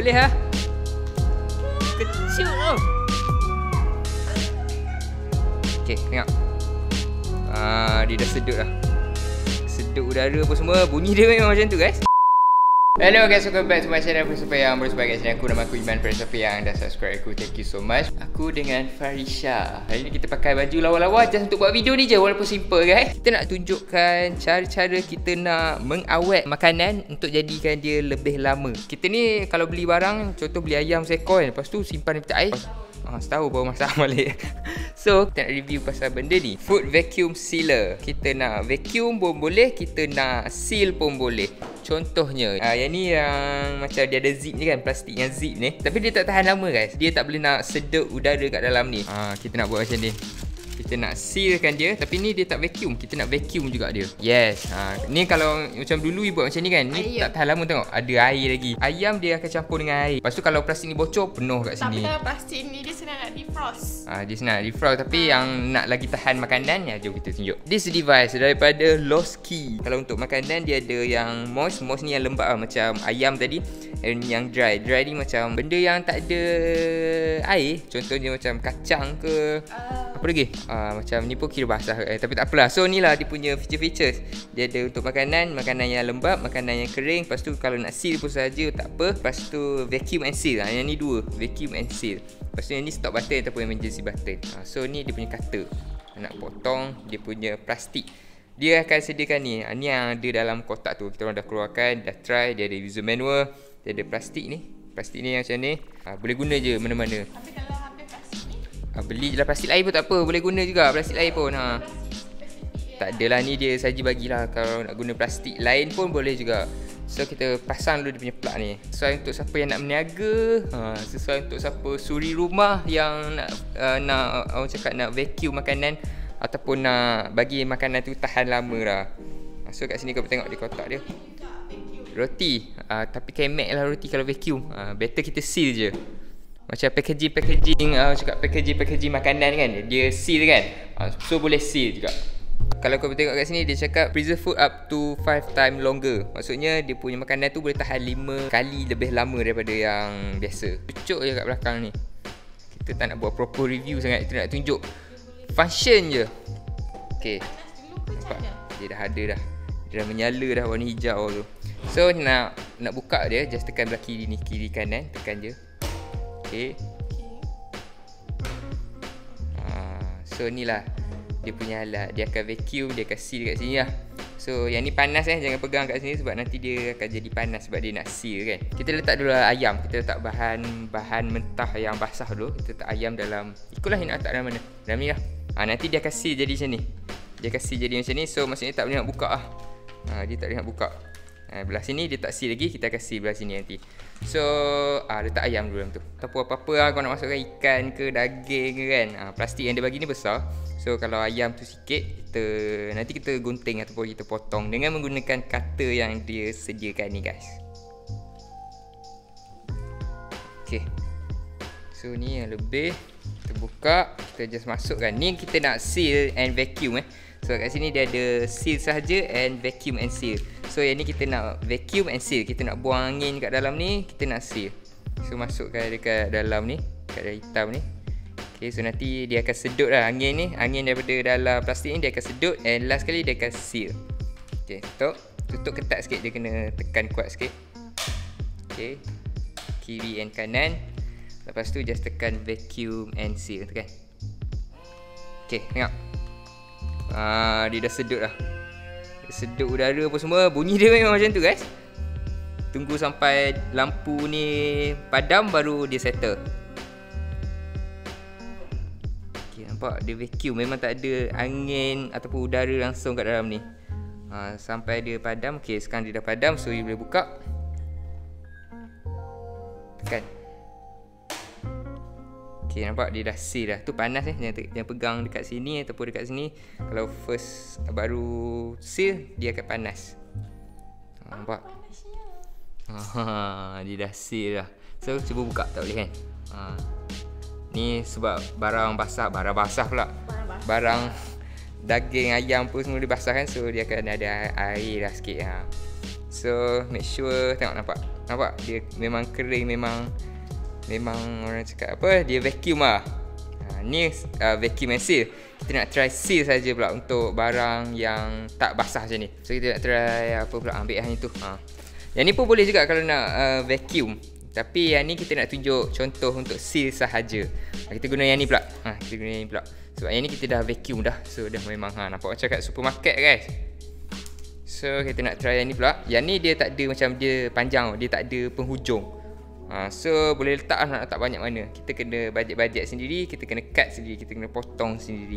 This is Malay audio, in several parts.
boleh lah. Kecil tau. Okay, tengok. Dia dah sedut lah. Sedut udara apa semua. Bunyi dia memang macam tu guys. Hello guys, welcome back to my channel. Siapa yang baru sebagai channel aku, nama aku Iman. Pada siapa yang dah subscribe aku, thank you so much. Aku dengan Farisha. Hari ni kita pakai baju lawa-lawa just untuk buat video ni je, walaupun simple guys. Kita nak tunjukkan cara-cara kita nak mengawet makanan untuk jadikan dia lebih lama. Kita ni kalau beli barang, contoh beli ayam seekor kan, lepas tu simpan di peti air, setahun baru masak balik. So kita nak review pasal benda ni, food vacuum sealer. Kita nak vacuum pun boleh, kita nak seal pun boleh. Contohnya yang ni yang macam dia ada zip ni kan, plastik yang zip ni, tapi dia tak tahan lama guys. Dia tak boleh nak sedut udara kat dalam ni. Kita nak buat macam ni. Kita nak sealkan dia, tapi ni dia tak vacuum. Kita nak vacuum juga dia. Yes. Ni kalau macam dulu buat macam ni kan, ni tak tahan lama, tengok ada air lagi. Ayam dia akan campur dengan air. Lepas tu kalau plastik ni bocor, penuh kat sini. Tapi kalau plastik ni dia senang nak defrost. Dia senang nak defrost, tapi yang nak lagi tahan makanan, jom kita tunjuk. This device daripada Losky. Kalau untuk makanan dia ada yang moist. Moist ni yang lembab lah, macam ayam tadi. Dan yang dry. Dry ni macam benda yang tak ada air. Contohnya macam kacang ke apa lagi? Macam ni pun kira basah tapi tak apalah. So ni lah dia punya features. Dia ada untuk makanan yang lembab, makanan yang kering. Lepas tu kalau nak seal pun saja tak apa. Lepas tu vacuum and seal. Yang ni dua, vacuum and seal. Lepas tu yang ni stop button ataupun emergency button. So ni dia punya cutter. Nak potong dia punya plastik. Dia akan sediakan ni. Ni yang ada dalam kotak tu. Kita orang dah keluarkan, dah try. Dia ada user manual. Dia ada plastik ni. Plastik ni macam ni. Boleh guna je mana-mana. Tapi kalau habis plastik ni, beli je lah plastik lain pun tak apa. Boleh guna juga plastik lain pun. Tak adalah, ni dia saja bagilah. Kalau nak guna plastik lain pun boleh juga. So kita pasang dulu dia punya plug ni. Sesuai untuk siapa yang nak berniaga, sesuai untuk siapa suri rumah yang nak orang cakap nak vacuum makanan ataupun nak bagi makanan tu tahan lama lah. So kat sini kau tengok di kotak dia. Roti, tapi kemek lah roti kalau vacuum. Better kita seal je. Macam packaging cakap packaging makanan kan, dia seal kan. So boleh seal juga. Kalau kau tengok kat sini dia cakap preserve food up to 5 times longer. Maksudnya dia punya makanan tu boleh tahan 5 kali lebih lama daripada yang biasa. Cucuk je kat belakang ni. Kita tak nak buat proper review sangat, kita nak tunjuk function je. Okay, nampak? Dia dah ada dah. Dia dah menyala dah warna hijau tu. So nak buka dia, just tekan belah kiri ni, kiri kanan, tekan je. Okay. So ni lah dia punya alat. Dia akan vacuum, dia akan seal kat sini lah. So yang ni panas jangan pegang kat sini sebab nanti dia akan jadi panas sebab dia nak seal kan. Kita letak dulu ayam. Kita letak bahan mentah yang basah dulu. Kita letak ayam dalam, ikutlah yang nak letak dalam mana. Dalam ni lah. Nanti dia akan seal jadi macam ni. Dia akan seal jadi macam ni. So maksudnya tak boleh nak buka lah. Dia tak boleh nak buka. Belah sini dia tak seal lagi, kita akan seal belah sini nanti. So letak ayam dulu dalam tu. Ataupun apa-apa lah kau nak masukkan, ikan ke daging ke kan. Plastik yang dia bagi ni besar. So kalau ayam tu sikit, nanti kita gunting ataupun kita potong dengan menggunakan cutter yang dia sediakan ni guys. Okay. So ni yang lebih. Kita buka, kita just masukkan. Ni kita nak seal and vacuum So kat sini dia ada seal sahaja and vacuum and seal. So yang ni kita nak vacuum and seal. Kita nak buang angin kat dalam ni, kita nak seal. So masukkan dekat dalam ni, kat dalam hitam ni. Okay, so nanti dia akan sedut lah angin ni. Angin daripada dalam plastik ni dia akan sedut. And last kali dia akan seal. Okay, tutup ketat sikit. Dia kena tekan kuat sikit. Okay, kiri and kanan. Lepas tu just tekan vacuum and seal. Tekan. Okay, tengok. Dia dah sedut lah. Dia sedut udara apa semua. Bunyi dia memang macam tu guys. Tunggu sampai lampu ni padam baru dia settle. Okay, nampak dia vacuum. Memang tak ada angin ataupun udara langsung kat dalam ni. Sampai dia padam. Okay, sekarang dia dah padam. So you boleh buka. Tekan. Okay, nampak dia dah seal dah. Tu panas Jangan pegang dekat sini ataupun dekat sini. Kalau first baru seal, dia akan panas. Nampak? Dia dah seal dah. So cuba buka, tak boleh kan? Ni sebab barang basah pula. Barang daging ayam pun semua dia basah kan. So dia akan ada air lah sikit. So make sure, tengok nampak dia memang kering, memang orang cakap apa, dia vacuum lah. Ni vacuum and seal. Kita nak try seal saja pula untuk barang yang tak basah macam ni. So kita nak try apa pula, ambil yang itu. Yang ni pun boleh juga kalau nak vacuum. Tapi yang ni kita nak tunjuk contoh untuk seal sahaja. Kita guna yang ni pula. Kita guna yang ni pula. Sebab yang ni kita dah vacuum dah. So dah memang nampak macam kat supermarket guys. So kita nak try yang ni pula. Yang ni dia tak ada macam dia panjang, dia tak ada penghujung. So boleh letak nak letak banyak mana. Kita kena bajet-bajet sendiri, kita kena cut sendiri, kita kena potong sendiri.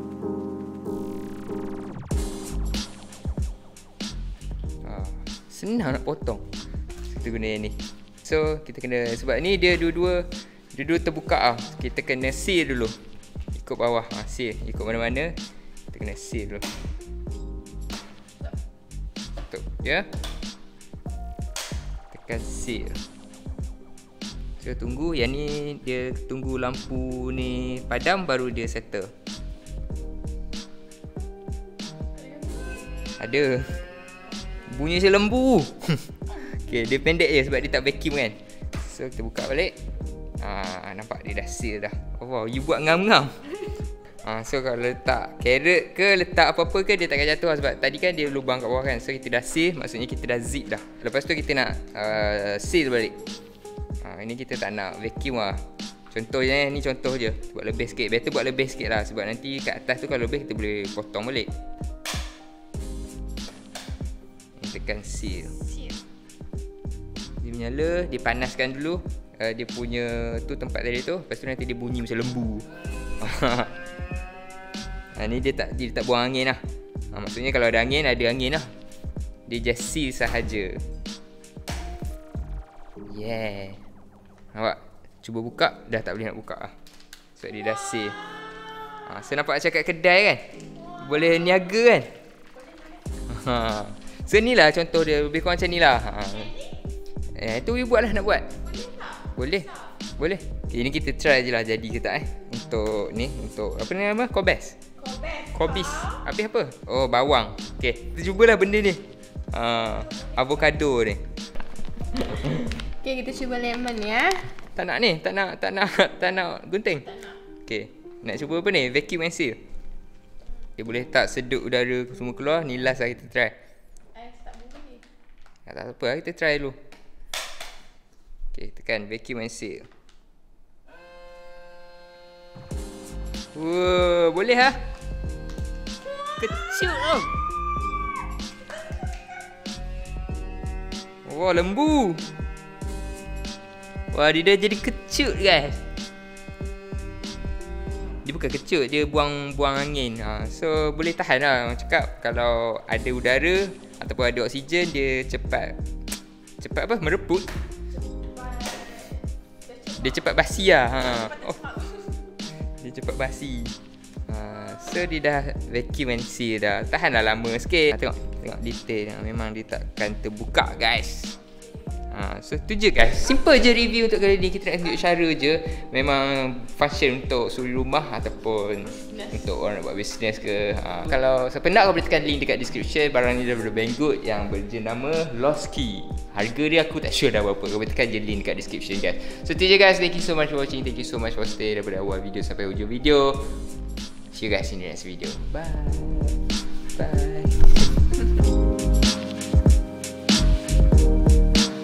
Senang nak potong. Kita guna yang ni. So kita kena, sebab ni dia dua-dua terbuka kita kena seal dulu. Ikut bawah, seal. Ikut mana-mana kita kena seal dulu. Tutup ya. Tekan seal. So tunggu, yang ni dia tunggu lampu ni padam baru dia settle. Ada. Bunyi macam lembu. Okay, dia pendek je sebab dia tak vacuum kan. So kita buka balik. Nampak dia dah seal dah. Wow, you buat ngam-ngam. So kalau letak carrot ke, letak apa-apa ke, dia takkan jatuh lah. Sebab tadi kan dia lubang kat bawah kan. So kita dah seal, maksudnya kita dah zip dah. Lepas tu kita nak seal balik. Ini kita tak nak vacuum lah. Contohnya ni contoh je. Buat lebih sikit. Better buat lebih sikit lah. Sebab nanti kat atas tu kalau lebih kita boleh potong balik. Tekan seal. Dia menyala, dia panaskan dulu dia punya tu tempat tadi tu. Lepas tu nanti dia bunyi macam lembu. Ni dia tak buang angin lah. Maksudnya kalau ada angin lah. Dia just seal sahaja. Yeah. Nampak? Cuba buka, dah tak boleh nak buka lah. Sebab dia dah seal. So nampak macam kat kedai kan, boleh niaga kan. So ni lah contoh dia, lebih kurang macam ni lah. Itu you buat lah, nak buat. Boleh. Okay, ni kita try je lah jadi ke tak untuk ni, untuk apa ni nama? Kobis. Habis apa? Oh, bawang. Okay, kita cubalah benda ni. Avocado ni. Okay, kita cuba lemon ya. Tak nak gunting. Okay, nak cuba apa ni? Vacuum and seal. Dia boleh tak sedut udara semua keluar. Ni last lah kita try. Tak apa lah, kita try dulu. Okay, tekan vacuum and seal. Wow, boleh lah. Kecil tau. Wah, lembu. Wah, dia dah jadi kecil guys. Dia bukan kecil, dia buang angin. So boleh tahan lah. Orang cakap kalau ada udara ataupun ada oksigen, dia cepat apa? Mereput. Dia cepat basi lah. Dia cepat basi. So dia dah vacuum and seal dah. Tahan lah lama sikit. Tengok detail. Memang dia takkan terbuka guys. So tu je guys. Simple je review untuk kali ni. Kita nak tunjuk cara je. Memang function untuk suri rumah ataupun untuk orang nak buat bisnes ke. Kalau siapa nak, kau boleh tekan link dekat description. Barang ni daripada Banggood yang berjenama Lost Key. Harga dia aku tak sure dah berapa. Kau boleh tekan je link dekat description guys. So tu je guys. Thank you so much for watching. Thank you so much for stay daripada awal video sampai hujung video. See you guys in the next video. Bye.